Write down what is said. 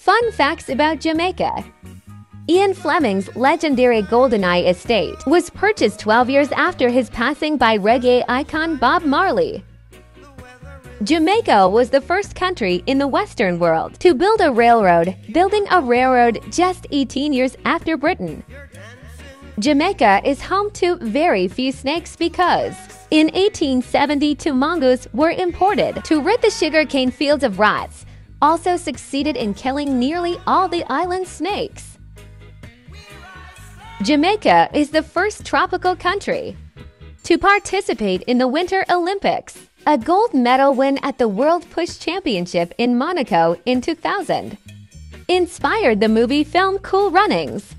Fun facts about Jamaica. Ian Fleming's legendary GoldenEye estate was purchased 12 years after his passing by reggae icon Bob Marley. Jamaica was the first country in the Western world to build a railroad, building a railroad just 18 years after Britain. Jamaica is home to very few snakes because in 1872 mongoose were imported to rid the sugarcane fields of rats, also succeeded in killing nearly all the island's snakes. Jamaica is the first tropical country to participate in the Winter Olympics, a gold medal win at the World Push Championship in Monaco in 2000. Inspired the movie film Cool Runnings.